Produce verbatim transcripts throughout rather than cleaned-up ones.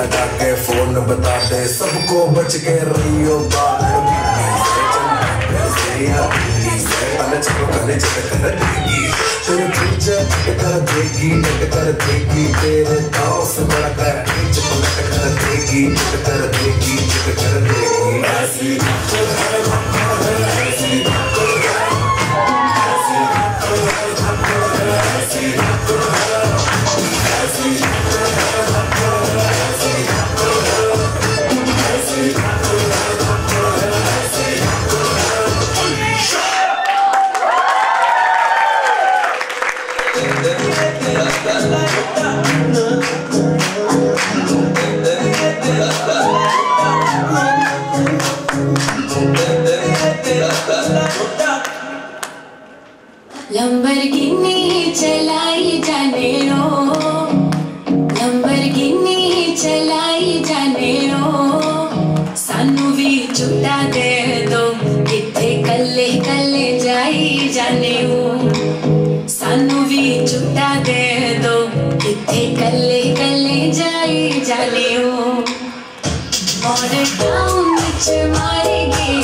लगा के फोन बता दे सबको बच के रहियो तेरे पीछे कर देगी कर देगी तेरे दाव से बड़ा कर पलट कर देगी कर देगी कर देगी ऐसी लंबरगिनी चलाई जाने रो लंबरगिनी चलाई जाने रो सानू भी झूठा दे दो किथे कल्ले कल्ले जाई जाने हो सानू भी झूठा दे दो किथे कल्ले कल्ले जाई जाने हो मॉडल टाउन विच मारे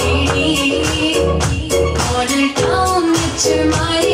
गेड़ी मॉडल टाउन विच मारे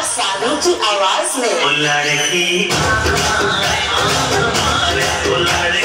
लड़की